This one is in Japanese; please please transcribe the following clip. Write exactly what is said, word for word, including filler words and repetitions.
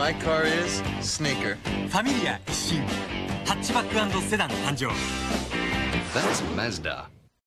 My car is Sneaker. ファミリア一新ハッチバック&セダン誕生。 That's Mazda.